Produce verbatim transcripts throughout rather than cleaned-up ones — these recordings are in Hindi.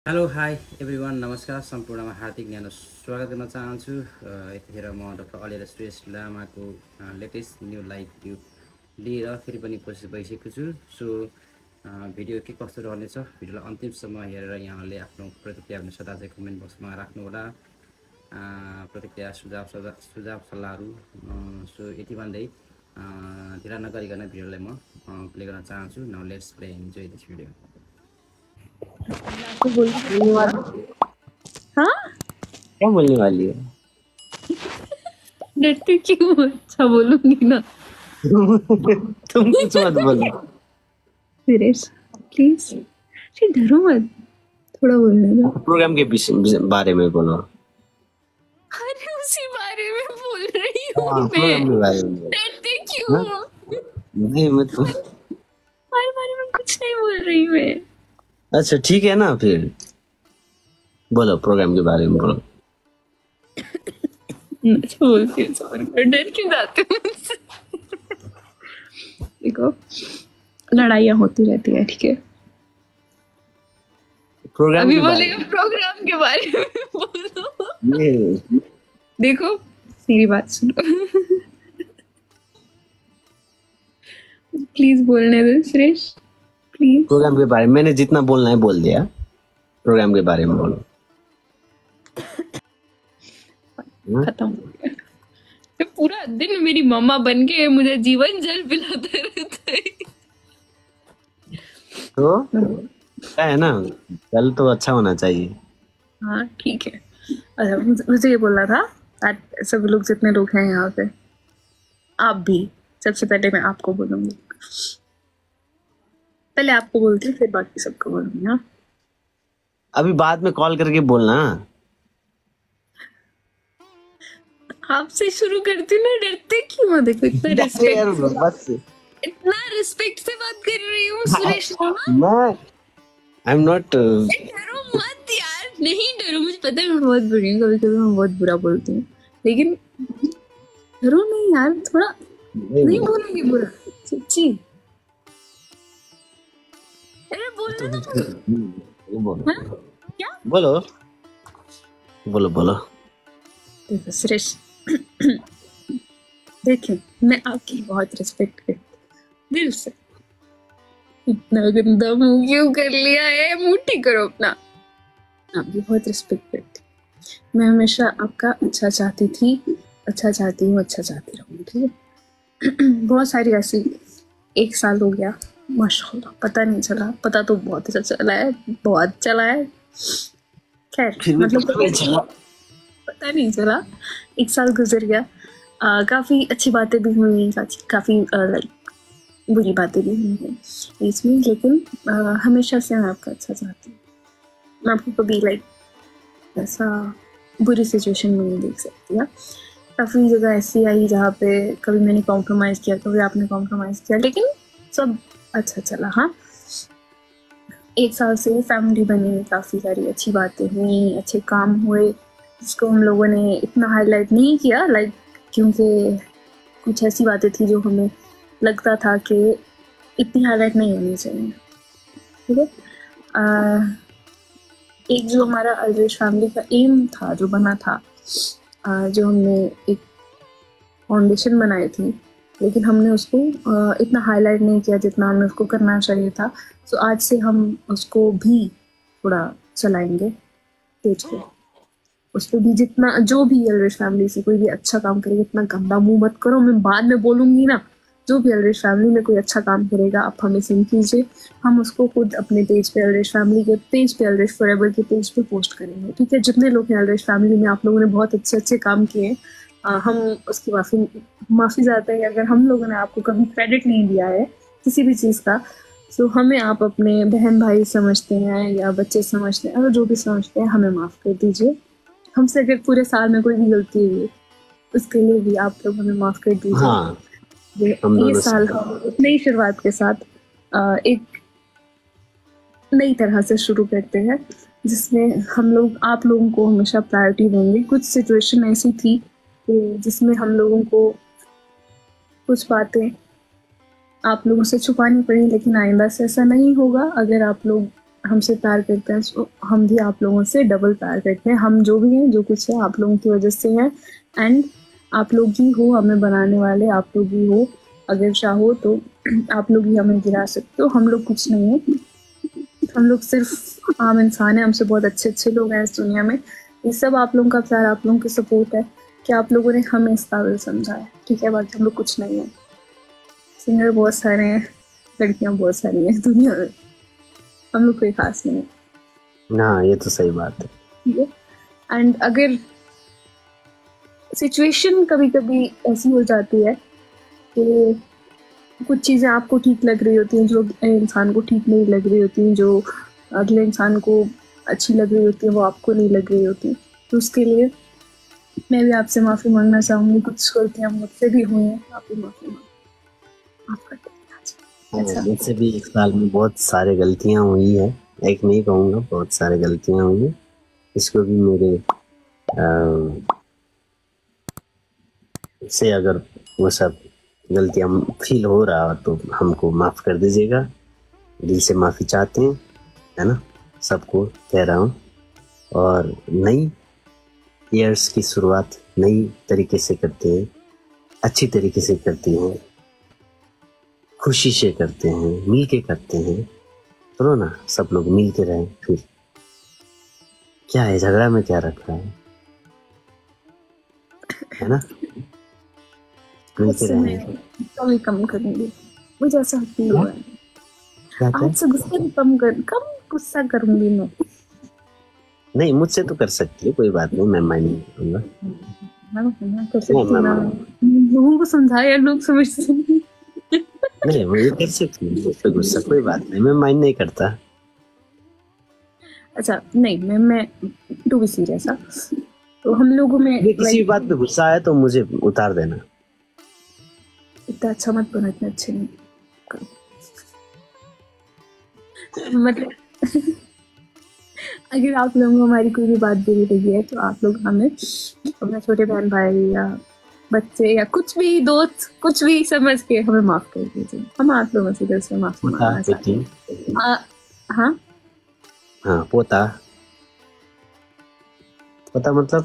हेलो हाई एभ्रिवान नमस्कार सम्पूर्णमा हार्दिक न्यानो स्वागत गर्न चाहन्छु। यतिखेर म डाक्टर अलिरा श्रेष्ठ लामाको लेटेस्ट न्यू लाइभ भ्यू लिएर फेरि पनि कोसिस भइसकेको छु। सो भिडियो के कस्तो रहनेछ भिडियोलाई अन्तिमसम्म हेरेर यहाँले आफ्नो प्रतिक्रिया भने सदा चाहिँ कमेन्ट बक्समा राख्नुहोला। प्रतिक्रिया सुझाव सल्लाह सुझाव सल्लाहहरू। सो यति भन्दै ढिला नगरिकन भिडियोलाई म प्ले गर्न चाहन्छु। Now let's play enjoy this video. आपको बोलने वाली हाँ क्या बोलने वाली है? डरती क्यों? अच्छा बोलूंगी ना। तुम कुछ मत बोलो सुरेश प्लीज डरो मत, थोड़ा बोलने दो। प्रोग्राम के पीछे बारे में बोलो। अरे उसी बारे में बोल रही हूँ हाँ, मैं। प्रोग्राम के बारे में। डरते क्यों? नहीं मैं तो हमारे बारे में कुछ नहीं बोल रही मैं। अच्छा ठीक है ना, फिर बोलो प्रोग्राम के बारे में बोलो। अच्छा बोलती हूँ, सबर कर, डर क्यों जाते हो मुझसे? देखो लड़ाइयाँ होती रहती है, ठीक है। प्रोग्राम अभी के बारे बोलेगा प्रोग्राम के बारे में बोलो। में ये देखो मेरी बात सुनो। प्लीज बोलने दो सुरेश, प्लीज। प्रोग्राम के बारे में मैंने जितना बोलना है बोल दिया। प्रोग्राम के बारे में बोलो। खत्म हो गया। ये पूरा दिन मेरी मम्मा बन के मुझे जीवन जल पिलाता रहता है। तो क्या है ना, कल तो अच्छा होना चाहिए। हाँ ठीक है। अच्छा मुझे मुझे ये बोलना था, आज सब लोग जितने लोग हैं यहाँ पे, आप भी, सबसे पहले मैं आपको बोलूंगी। पहले आपको बोलती हूँ फिर बाकी सबको बोलूंगी। हाँ अभी बाद में कॉल करके बोलना। आपसे शुरू करती हूँ ना, डरते क्यों हो? देखो इतना रिस्पेक्ट, बस इतना रिस्पेक्ट से बात कर रही हूँ सुरेश मामा। मैं आई एम नॉट। डरो मत यार, नहीं डरो, मुझे पता है मैं बहुत बुरी हूँ, कभी कभी मैं बहुत बुरा बोलती हूँ, लेकिन डरो नहीं यार, थोड़ा नहीं बोलेंगे बुरा, सच्ची। अरे बोलना ना। बोलो हाँ? क्या बोलो बोलो बोलो। देखो सुरेश, देखिए मैं आपकी बहुत रिस्पेक्ट करती हूँ दिल से। इतना गंदा मुंह क्यों कर लिया है? मुंह ठीक करो अपना। आपकी बहुत रिस्पेक्ट करती हूँ मैं, हमेशा आपका अच्छा चाहती थी, अच्छा चाहती हूँ, अच्छा चाहती रहूँगी, ठीक है। बहुत सारी ऐसी, एक साल हो गया माशाल्लाह, पता नहीं चला, पता तो बहुत अच्छा चला है, बहुत चला है, खैर मतलब पता नहीं चला। पता नहीं चला, एक साल गुजर गया। आ, काफ़ी अच्छी बातें भी हुई, काफ़ी लाइक बुरी बातें भी हुई हैं इसमें, लेकिन आ, हमेशा से मैं आपका अच्छा चाहती हूँ। मैं आपको कभी लाइक ऐसा बुरी सिचुएशन में नहीं देख सकती है। काफ़ी जगह ऐसी आई जहाँ पे कभी मैंने कॉम्प्रोमाइज़ किया, कभी आपने कॉम्प्रोमाइज़ किया, लेकिन सब अच्छा चला। हाँ एक साल से फैमिली बनी, काफ़ी सारी अच्छी बातें हुई, अच्छे काम हुए, जिसको हम लोगों ने इतना हाईलाइट नहीं किया, लाइक क्योंकि कुछ ऐसी बातें थी जो हमें लगता था कि इतनी हाईलाइट नहीं होनी चाहिए, ठीक है। एक जो हमारा अलवेज फैमिली का एम था, जो बना था, आ, जो हमने एक फाउंडेशन बनाई थी, लेकिन हमने उसको आ, इतना हाईलाइट नहीं किया जितना हमें उसको करना चाहिए था। तो आज से हम उसको भी थोड़ा चलाएंगे तेज को, उस पर भी जितना, जो भी अलवेज फैमिली से कोई भी अच्छा काम करेगा, इतना गंदा मुंह मत करो, मैं बाद में बोलूंगी ना। जो भी अलवेज फैमिली में कोई अच्छा काम करेगा आप हमें सिंक कीजिए, हम उसको खुद अपने पेज पे, अलवेज फैमिली के पेज पे, अलवेज फॉरएवर के पेज पे पोस्ट करेंगे, ठीक है। जितने लोग हैं अलवेज फैमिली में, आप लोगों ने बहुत अच्छे अच्छे काम किए, हम उसकी माफ़ी माफ़ी चाहते हैं अगर हम लोगों ने आपको कभी क्रेडिट नहीं दिया है किसी भी चीज़ का। तो हमें आप अपने बहन भाई समझते हैं या बच्चे समझते हैं, अगर जो भी समझते हैं हमें माफ़ कर दीजिए। हमसे अगर पूरे साल में कोई भी गलती हुई उसके लिए भी आप लोग हमें माफ़ कर दीजिए। हाँ, ये, ये साल हम नई शुरुआत के साथ एक नई तरह से शुरू करते हैं, जिसमें हम लोग आप लोगों को हमेशा प्रायोरिटी देंगे। कुछ सिचुएशन ऐसी थी जिसमें हम लोगों को कुछ बातें आप लोगों से छुपानी पड़ी, लेकिन आइंदा से ऐसा नहीं होगा। अगर आप लोग हमसे प्यार करते हैं, सो हम भी आप लोगों से डबल प्यार करते हैं। हम जो भी हैं, जो कुछ है, आप लोगों की वजह से है। एंड आप लोग ही हो हमें बनाने वाले, आप लोग ही हो। अगर चाहो तो आप लोग ही हमें गिरा सकते हो। हम लोग कुछ नहीं है, हम लोग सिर्फ आम इंसान है। हमसे बहुत अच्छे अच्छे लोग हैं इस दुनिया में। ये सब आप लोगों का प्यार, आप लोगों की सपोर्ट है कि आप लोगों ने हमें इस काबिल समझा है। ठीक है, बाकी हम लोग कुछ नहीं है। सिंगर बहुत सारे हैं, लड़कियां बहुत सारी हैं दुनिया में, हम लोग कोई खास नहीं है। हाँ, ये तो सही बात है। ठीक है। एंड अगर सिचुएशन कभी कभी ऐसी हो जाती है कि कुछ चीज़ें आपको ठीक लग रही होती हैं, जो इंसान को ठीक नहीं लग रही होती हैं, जो अगले इंसान को अच्छी लग रही होती है, वो आपको नहीं लग रही होती, तो उसके लिए मैं भी आपसे माफ़ी मांगना चाहूँगी। कुछ गलतियाँ मुझसे भी हुई हैं, आप भी माफ़ी मांगो, माफ़ कर देना। हाँ, मुझसे भी इस साल में बहुत सारे गलतियां हुई है, एक नहीं कहूँगा, बहुत सारे गलतियां हुई है। इसको भी मेरे आ, से अगर वो सब गलतियां फील हो रहा हो तो हमको माफ कर दीजिएगा, दिल से माफी चाहते हैं, है ना, सबको कह रहा हूँ। और नई ईयर्स की शुरुआत नई तरीके से करते हैं, अच्छी तरीके से करते हैं, खुशी से करते हैं, मिल के करते हैं। चलो ना, सब लोग मिल के रहें। फिर क्या है, झगड़ा में क्या रखा है, है ना, मिल के रहें। कभी कम करूंगी, मुझे ऐसा फील हो रहा है। आज से गुस्सा कम कर कम गुस्सा करूंगी मैं। नहीं, मुझसे तो कर सकती है, कोई बात नहीं, मैं माइंड नहीं करूंगा। मैं कर सकती हूँ ना, लोगों को समझाया, लोग समझते नहीं। नहीं, मैं ये कर सकती हूँ, मुझ पे गुस्सा कोई बात नहीं, मैं माइंड नहीं करता। अच्छा नहीं, मैं मैं टू बी सीरियस, तो हम लोगों में किसी भी बात पे गुस्सा आया तो मुझे उतार देना। इतना अच्छा मत बनो, इतने अच्छे नहीं करो। मतलब अगर आप लोगों को हमारी कोई भी बात बुरी लगी है तो आप लोग हमें अपने छोटे बहन भाई या बच्चे या कुछ भी दोस्त कुछ भी समझ के हमें माफ कर दीजिए। हम आप लोगों से दिल से माफी मांगना चाहते हैं। हाँ हाँ, पोता पोता मतलब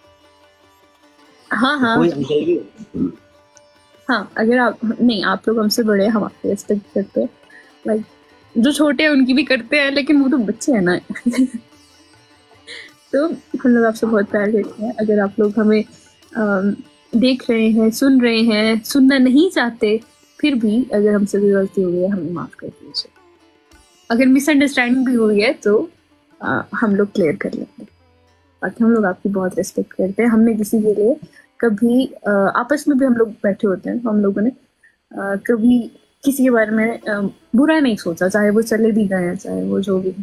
हाँ हाँ कोई हाँ, अगर आप नहीं, आप लोग हमसे बड़े, हम आपको रिस्पेक्ट करते हैं। लाइक जो छोटे हैं उनकी भी करते हैं, लेकिन वो तो बच्चे हैं ना। तो हम लोग आपसे बहुत प्यार करते हैं। अगर आप लोग हमें आ, देख रहे हैं, सुन रहे हैं, सुनना नहीं चाहते, फिर भी अगर हमसे कोई गलती हुई है हमें माफ़ कर दीजिए। अगर मिसअंडरस्टैंडिंग भी हुई है तो आ, हम लोग क्लियर कर लेंगे। बाकी हम लोग आपकी बहुत रिस्पेक्ट करते हैं। हमने किसी के लिए कभी आ, आपस में भी हम लोग बैठे होते हैं, हम लोगों ने आ, कभी किसी के बारे में आ, बुरा नहीं सोचा, चाहे वो चले भी गए, चाहे वो जो भी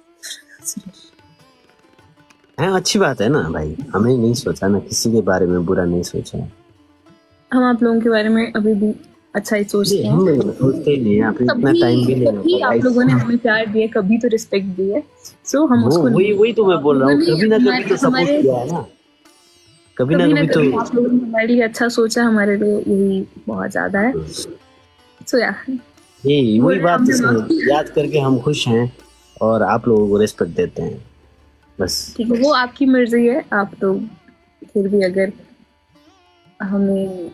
है। अच्छी बात है ना भाई, हमें नहीं सोचा ना, किसी के बारे में बुरा नहीं सोचा। हम आप लोगों के बारे में अभी भी अच्छा ही सोचते हैं। हम लोग सोचते ही नहीं, आप इतना टाइम भी नहीं कभी आप लोगों ने हमें प्यार दिया, कभी तो रिस्पेक्ट दी है। सो हम उसको वही वही तो मैं बोल रहा हूँ, कभी ना कभी तो सपोर्ट किया है ना, कभी ना कभी तो आप लोगों ने हमारे लिए अच्छा सोचा, हमारे लिए यही बहुत ज्यादा है। सो या यही वही बात याद करके हम खुश हैं और आप लोगों को रिस्पेक्ट देते हैं, बस। ठीक है, वो आपकी मर्जी है। आप तो फिर भी अगर हमें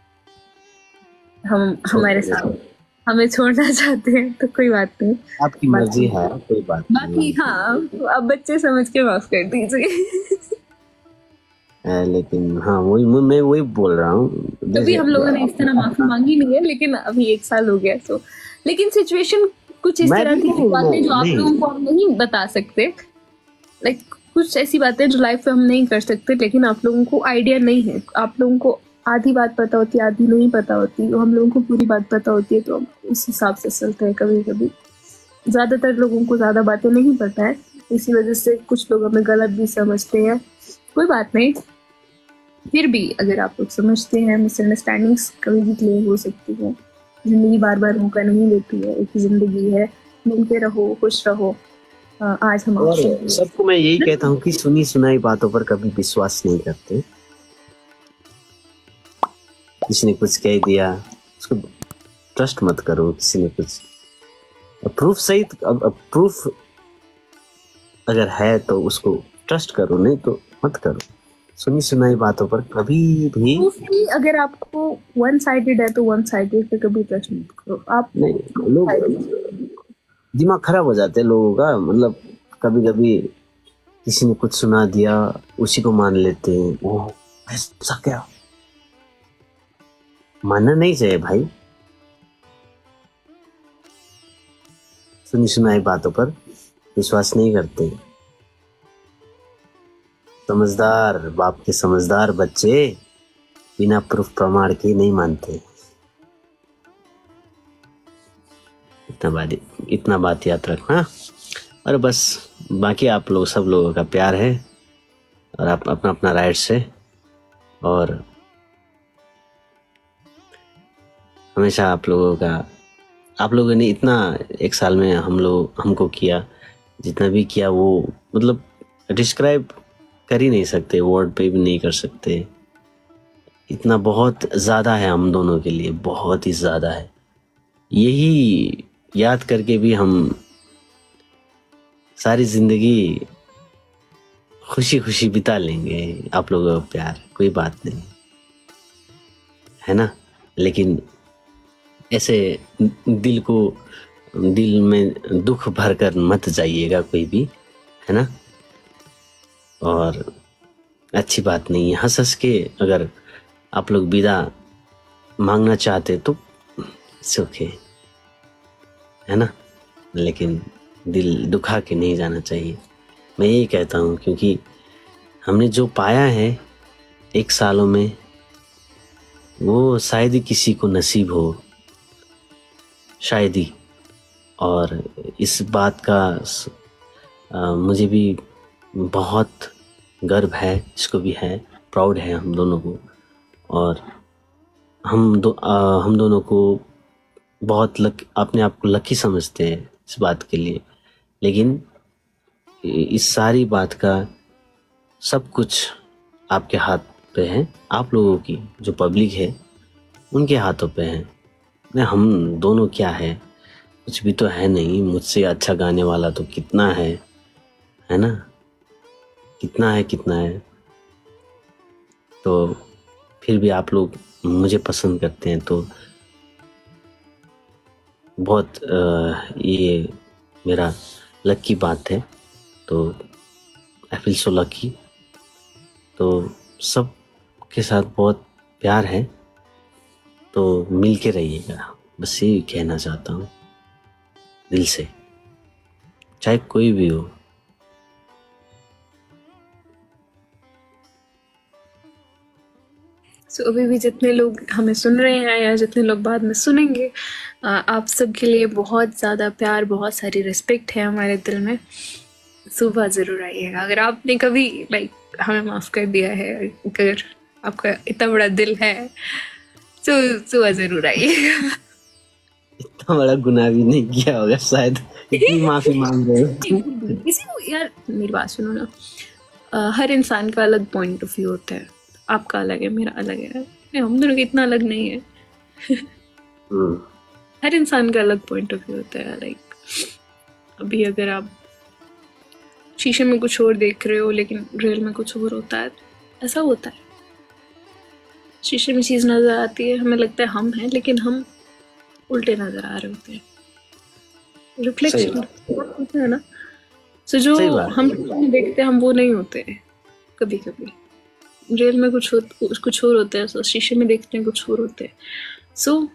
हम हमारे साथ हमें छोड़ना चाहते हैं तो कोई बात नहीं, आपकी मर्जी है, कोई बात नहीं। बाकी हाँ, आप बच्चे समझ के माफ कर दीजिए। लेकिन हाँ, वही मैं वही बोल रहा हूँ, तभी हम लोगों ने इस तरह माफी मांगी नहीं है, लेकिन अभी एक साल हो गया तो। लेकिन सिचुएशन कुछ इस तरह की बातें जो आप लोगों को हम नहीं बता सकते, लाइक कुछ ऐसी बातें जो लाइफ में हम नहीं कर सकते, लेकिन आप लोगों को आइडिया नहीं है। आप लोगों को आधी बात पता होती है, आधी नहीं पता होती, तो हम लोगों को पूरी बात पता होती है, तो हम उस हिसाब से चलते हैं। कभी कभी ज्यादातर लोगों को ज्यादा बातें नहीं पता है, इसी वजह से कुछ लोग हमें गलत भी समझते हैं। कोई बात नहीं, फिर भी अगर आप लोग समझते हैं, मिसअंडरस्टैंडिंग्स कभी भी क्लियर हो सकती है। जिंदगी बार बार मौका नहीं देती है, एक ही जिंदगी है, मिलके रहो, खुश रहो। आज हम और सबको मैं यही कहता हूँ कि सुनी सुनाई बातों पर कभी विश्वास नहीं करते। किसी ने कुछ कह दिया उसको ट्रस्ट मत करो, किसी ने कुछ प्रूफ सहित प्रूफ अगर है तो उसको ट्रस्ट करो, नहीं तो मत करो। सुनी सुनाई बातों पर कभी भी मोस्टली अगर आपको वन साइडेड है तो वन साइडेड पे कभी ट्रस्ट मत करो आप। नहीं, लोग दिमाग खराब हो जाते हैं लोगों का। मतलब कभी कभी किसी ने कुछ सुना दिया, उसी को मान लेते हैं। वो ऐसा क्या, मानना नहीं चाहिए भाई। सुनी सुनाई बातों पर विश्वास नहीं करते। समझदार बाप के समझदार बच्चे बिना प्रूफ प्रमाण के नहीं मानते। इतना बात इतना बात याद रखना। और बस बाकी आप लोग सब लोगों का प्यार है और आप अपना अपना राइट्स है। और हमेशा आप लोगों का आप लोगों ने इतना एक साल में हम लोग हमको किया, जितना भी किया वो मतलब डिस्क्राइब कर ही नहीं सकते, वर्ड पे भी नहीं कर सकते। इतना बहुत ज़्यादा है हम दोनों के लिए, बहुत ही ज़्यादा है। यही याद करके भी हम सारी ज़िंदगी खुशी खुशी बिता लेंगे। आप लोगों का प्यार, कोई बात नहीं है ना। लेकिन ऐसे दिल को दिल में दुख भर कर मत जाइएगा कोई भी, है ना। और अच्छी बात नहीं है। हंस हंस के अगर आप लोग विदा मांगना चाहते तो सुखे, है ना। लेकिन दिल दुखा के नहीं जाना चाहिए, मैं यही कहता हूँ। क्योंकि हमने जो पाया है एक सालों में वो शायद ही किसी को नसीब हो, शायद ही। और इस बात का आ, मुझे भी बहुत गर्व है, इसको भी है, प्राउड है हम दोनों को। और हम दो आ, हम दोनों को बहुत लक अपने आप को लकी समझते हैं इस बात के लिए। लेकिन इस सारी बात का सब कुछ आपके हाथ पे है, आप लोगों की जो पब्लिक है उनके हाथों पे है। नहीं, हम दोनों क्या है, कुछ भी तो है नहीं। मुझसे अच्छा गाने वाला तो कितना है, है ना, कितना है कितना है। तो फिर भी आप लोग मुझे पसंद करते हैं तो बहुत आ, ये मेरा लकी बात है। तो आई फील सो लकी। तो सब के साथ बहुत प्यार है, तो मिल के रहिएगा, बस यही कहना चाहता हूँ दिल से, चाहे कोई भी हो। सो so, अभी भी जितने लोग हमें सुन रहे हैं या जितने लोग बाद में सुनेंगे, आप सब के लिए बहुत ज़्यादा प्यार, बहुत सारी रिस्पेक्ट है हमारे दिल में। सुबह ज़रूर आइएगा। अगर आपने कभी लाइक हमें माफ़ कर दिया है, अगर आपका इतना बड़ा दिल है तो सुबह ज़रूर आइएगा। इतना बड़ा गुनाह भी नहीं किया होगा शायद, इतनी माफ़ी मांग रहे हो। किसी को यार मेरी बात सुनो ना, आ, हर इंसान का अलग पॉइंट ऑफ व्यू होता है। आपका अलग है, मेरा अलग है, हम दोनों का इतना अलग नहीं है। हर इंसान का अलग पॉइंट ऑफ व्यू होता है। लाइक अभी अगर आप शीशे में कुछ और देख रहे हो लेकिन रियल में कुछ और होता है, ऐसा होता है। शीशे में चीज़ नज़र आती है, हमें लगता है हम हैं, लेकिन हम उल्टे नज़र आ रहे होते हैं। रिफ्लेक्शन होता है ना। सो जो हम देखते हैं हम वो नहीं होते हैं। कभी कभी रियल में कुछ हो, कुछ और होता है, so शीशे में देखते हैं कुछ और होते हैं। सो so,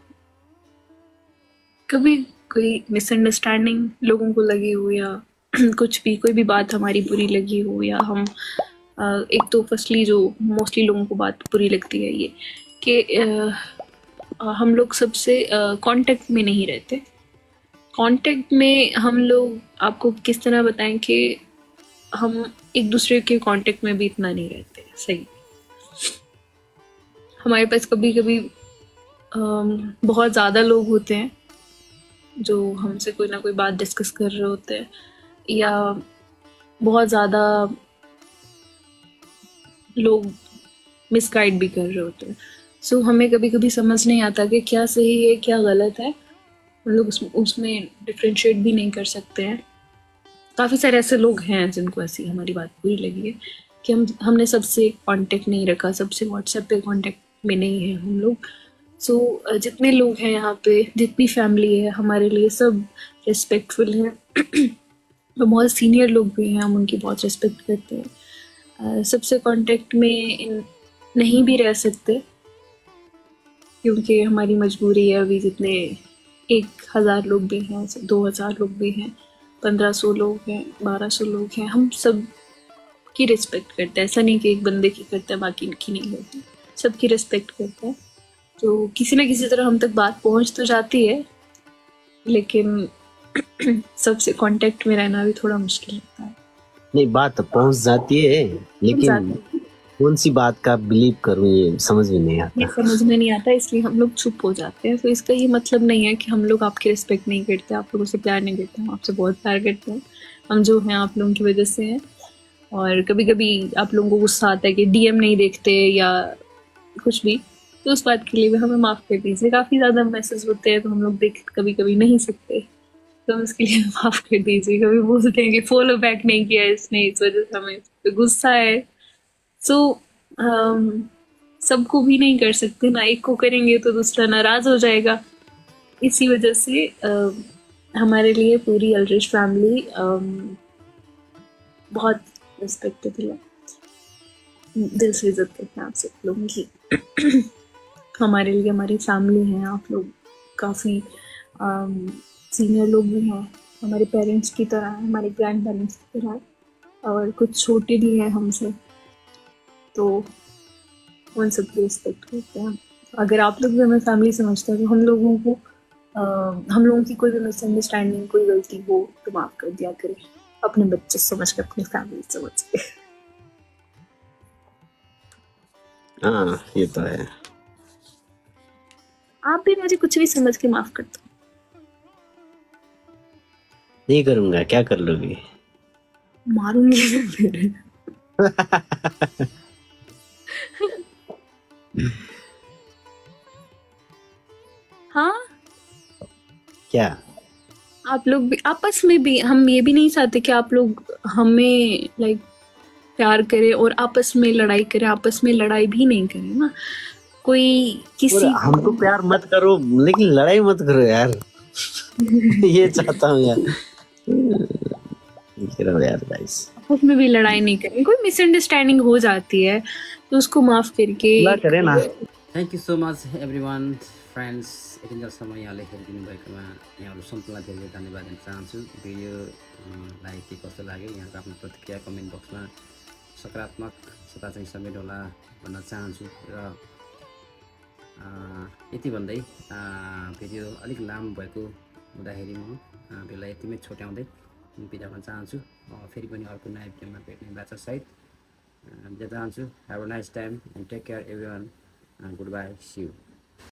कभी कोई मिसअंडरस्टैंडिंग लोगों को लगी हो या कुछ भी, कोई भी बात हमारी बुरी लगी हो, या हम एक तो फर्स्टली जो मोस्टली लोगों को बात बुरी लगती है ये कि हम लोग सबसे कांटेक्ट में नहीं रहते। कांटेक्ट में हम लोग, आपको किस तरह बताएं कि हम एक दूसरे के कांटेक्ट में भी इतना नहीं रहते। सही, हमारे पास कभी कभी बहुत ज़्यादा लोग होते हैं जो हमसे कोई ना कोई बात डिस्कस कर रहे होते हैं, या बहुत ज़्यादा लोग मिसगाइड भी कर रहे होते हैं। सो so, हमें कभी कभी समझ नहीं आता कि क्या सही है क्या गलत है। हम लोग उसमें उसमें डिफ्रेंशिएट भी नहीं कर सकते हैं। काफ़ी सारे ऐसे लोग हैं जिनको ऐसी हमारी बात बुरी लगी है कि हम हमने सबसे कांटेक्ट नहीं रखा, सबसे व्हाट्सएप पे कांटेक्ट में नहीं है हम लोग। सो so, जितने लोग हैं यहाँ पे, जितनी फैमिली है हमारे लिए, सब रिस्पेक्टफुल हैं। और बहुत सीनियर लोग भी हैं, हम उनकी बहुत रिस्पेक्ट करते हैं। uh, सबसे कांटेक्ट में इन, नहीं भी रह सकते क्योंकि हमारी मजबूरी है। अभी जितने एक हज़ार लोग भी हैं, दो हज़ार लोग भी हैं, पंद्रह सौ लोग हैं, बारह सौ लोग हैं, हम सब की रिस्पेक्ट करते हैं। ऐसा नहीं कि एक बंदे की करते हैं बाकी की नहीं होती, सबकी रिस्पेक्ट करते हैं। तो किसी ना किसी तरह हम तक बात पहुंच तो जाती है, लेकिन सबसे कांटेक्ट में रहना भी थोड़ा मुश्किल लगता है। नहीं, बात तो पहुंच जाती है, लेकिन कौन सी बात का बिलीव करूं ये समझ में नहीं आता। ये समझ में नहीं आता, इसलिए हम लोग चुप हो जाते हैं। तो इसका ये मतलब नहीं है कि हम लोग आपकी रिस्पेक्ट नहीं करते, आप लोगों से प्यार नहीं करते। हम आपसे बहुत प्यार करते हैं, हम जो हैं आप लोगों की वजह से हैं। और कभी कभी आप लोगों को गुस्सा आता है कि डीएम नहीं देखते या कुछ भी, तो उस बात के लिए भी हमें माफ़ कर दीजिए। काफ़ी ज़्यादा मैसेज होते हैं तो हम लोग देख कभी कभी नहीं सकते, तो उसके लिए माफ़ कर दीजिए। कभी बोलते हैं कि फॉलो बैक नहीं किया इसने, इस वजह से हमें तो गुस्सा है। सो so, सबको भी नहीं कर सकते ना, एक को करेंगे तो दूसरा नाराज़ हो जाएगा। इसी वजह से uh, हमारे लिए पूरी अल्ड्रिश फैमिली um, बहुत रिस्पेक्टेबल है, दिल से इज्जत करते हैं आप सब लोगों की। हमारे लिए हमारी फैमिली है आप लोग, काफ़ी सीनियर लोग भी हैं, हमारे पेरेंट्स की तरह, हमारे ग्रैंड पेरेंट्स की तरह, और कुछ छोटे भी हैं हमसे, तो उन सब की रिस्पेक्ट करते हैं। अगर आप लोग भी हमें फैमिली समझते हैं तो हम लोगों को आ, हम लोगों की कोई भी मिसअंडरस्टैंडिंग, कोई गलती हो तो माफ़ कर दिया करें, अपने बच्चे समझ के, अपनी फैमिली समझ के। हाँ, ये तो है। आप भी मुझे कुछ भी समझ के माफ कर दो। नहीं करूंगा, क्या कर लोगे? मारूंगी फिर। हाँ, क्या? आप लोग भी आपस में भी, हम ये भी नहीं चाहते कि आप लोग हमें लाइक प्यार करें और आपस में लड़ाई करें। आपस में लड़ाई भी नहीं करें ना, कोई किसी हमको प्यार मत करो, लेकिन लड़ाई मत करो यार। ये चाहता हूँ यार। यार गाइस, आपस में भी लड़ाई नहीं करें। कोई मिसअंडरस्टैंडिंग हो जाती है तो उसको माफ करके करें ना। Thank you so much everyone friends. यतिन्जेलसम्म यहाँले हेरिदिनु भएकोमा यहाँहरू सम्पूर्णलाई धेरै धेरै धन्यवाद दिन चाहन्छु। भिडियोलाई के कस्तो लाग्यो यहाँको आफ्नो प्रतिक्रिया कमेन्ट बक्समा सकारात्मक सता चाहिँ समेत होला भन्न चाहन्छु। र यति भन्दै भिडियो अलिक लामो भएको हुँदाखेरि म भिडियोलाई यतिमै छोट्याउँदै बिदा भन्न चाहन्छु। फेरि पनि अर्को नयाँ भिडियोमा भेट्ने बाचा सहित बिदा चाहन्छु। Have a nice time and take care everyone. Goodbye. See you.